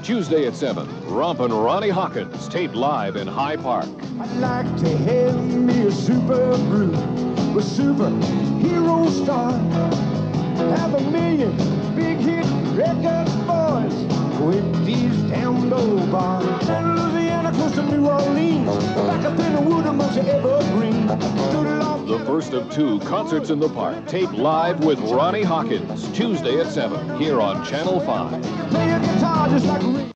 Tuesday at 7, Rompin' Ronnie Hawkins, taped live in High Park. I'd like to have me a super brew, a superhero star. Have a million big hit record boys with these down low bars. In Louisiana, close to New Orleans, back up in the wood amongst the evergreen. The first of 2 concerts in the park, taped live with Ronnie Hawkins, Tuesday at 7, here on Channel 5. Play a guitar just like